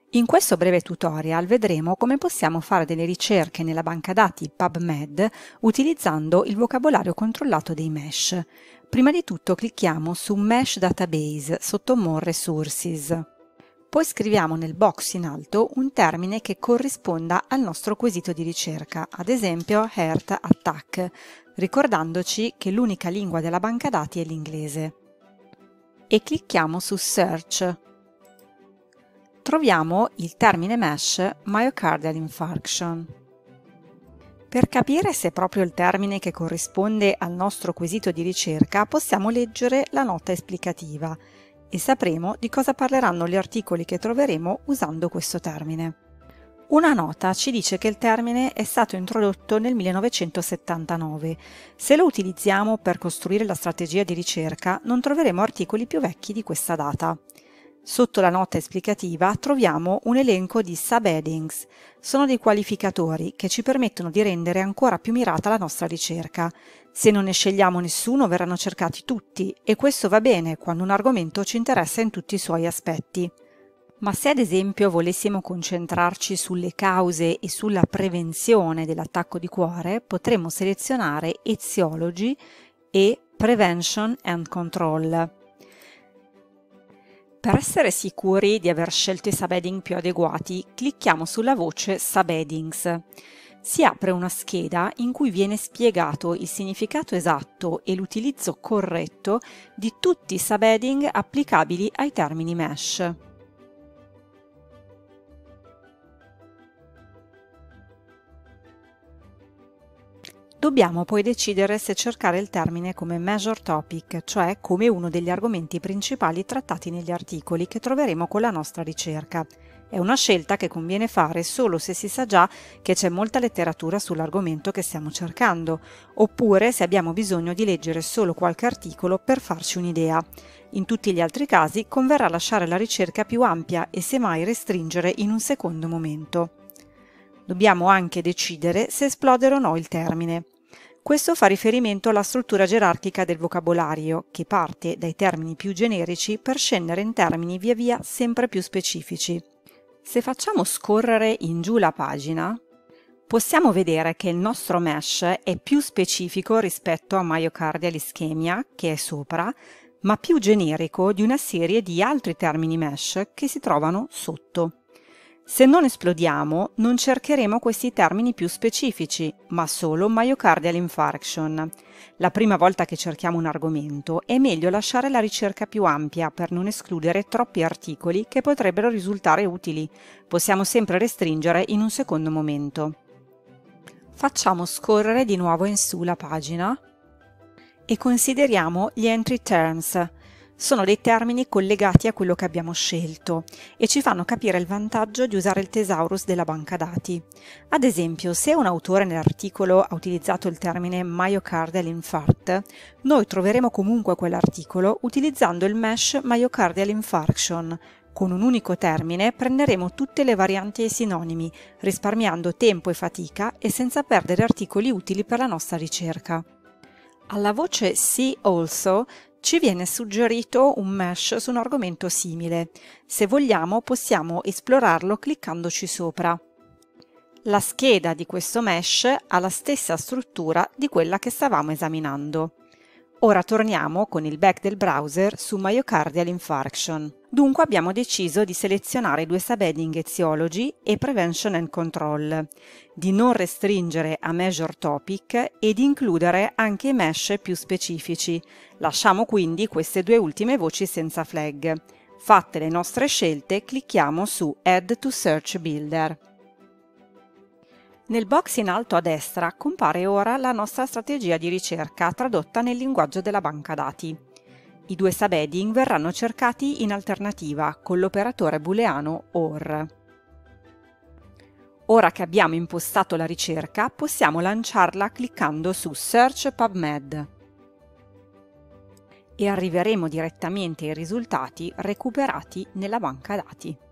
In questo breve tutorial vedremo come possiamo fare delle ricerche nella banca dati PubMed utilizzando il vocabolario controllato dei mesh. Prima di tutto clicchiamo su Mesh Database sotto More Resources. Poi scriviamo nel box in alto un termine che corrisponda al nostro quesito di ricerca, ad esempio Heart Attack, ricordandoci che l'unica lingua della banca dati è l'inglese. E clicchiamo su Search. Troviamo il termine mesh Myocardial Infarction. Per capire se è proprio il termine che corrisponde al nostro quesito di ricerca, possiamo leggere la nota esplicativa e sapremo di cosa parleranno gli articoli che troveremo usando questo termine. Una nota ci dice che il termine è stato introdotto nel 1979. Se lo utilizziamo per costruire la strategia di ricerca, non troveremo articoli più vecchi di questa data. Sotto la nota esplicativa troviamo un elenco di subheadings. Sono dei qualificatori che ci permettono di rendere ancora più mirata la nostra ricerca. Se non ne scegliamo nessuno verranno cercati tutti e questo va bene quando un argomento ci interessa in tutti i suoi aspetti. Ma se ad esempio volessimo concentrarci sulle cause e sulla prevenzione dell'attacco di cuore, potremmo selezionare Etiology e Prevention and Control. Per essere sicuri di aver scelto i subheading più adeguati, clicchiamo sulla voce Subheadings. Si apre una scheda in cui viene spiegato il significato esatto e l'utilizzo corretto di tutti i subheading applicabili ai termini mesh. Dobbiamo poi decidere se cercare il termine come Major Topic, cioè come uno degli argomenti principali trattati negli articoli che troveremo con la nostra ricerca. È una scelta che conviene fare solo se si sa già che c'è molta letteratura sull'argomento che stiamo cercando, oppure se abbiamo bisogno di leggere solo qualche articolo per farci un'idea. In tutti gli altri casi converrà lasciare la ricerca più ampia e semmai restringere in un secondo momento. Dobbiamo anche decidere se esplodere o no il termine. Questo fa riferimento alla struttura gerarchica del vocabolario, che parte dai termini più generici per scendere in termini via via sempre più specifici. Se facciamo scorrere in giù la pagina, possiamo vedere che il nostro mesh è più specifico rispetto a myocardial ischemia, che è sopra, ma più generico di una serie di altri termini mesh che si trovano sotto. Se non esplodiamo, non cercheremo questi termini più specifici, ma solo myocardial infarction. La prima volta che cerchiamo un argomento è meglio lasciare la ricerca più ampia per non escludere troppi articoli che potrebbero risultare utili. Possiamo sempre restringere in un secondo momento. Facciamo scorrere di nuovo in su la pagina e consideriamo gli entry terms. Sono dei termini collegati a quello che abbiamo scelto e ci fanno capire il vantaggio di usare il thesaurus della banca dati. Ad esempio, se un autore nell'articolo ha utilizzato il termine myocardial infarct, noi troveremo comunque quell'articolo utilizzando il mesh myocardial infarction. Con un unico termine prenderemo tutte le varianti e i sinonimi, risparmiando tempo e fatica e senza perdere articoli utili per la nostra ricerca. Alla voce See Also ci viene suggerito un mesh su un argomento simile. Se vogliamo possiamo esplorarlo cliccandoci sopra. La scheda di questo mesh ha la stessa struttura di quella che stavamo esaminando. Ora torniamo con il back del browser su Myocardial Infarction. Dunque abbiamo deciso di selezionare i due subheading Etiology e Prevention and Control, di non restringere a Major Topic e di includere anche i mesh più specifici. Lasciamo quindi queste due ultime voci senza flag. Fatte le nostre scelte, clicchiamo su Add to Search Builder. Nel box in alto a destra compare ora la nostra strategia di ricerca tradotta nel linguaggio della banca dati. I due subheading verranno cercati in alternativa con l'operatore booleano OR. Ora che abbiamo impostato la ricerca, possiamo lanciarla cliccando su Search PubMed e arriveremo direttamente ai risultati recuperati nella banca dati.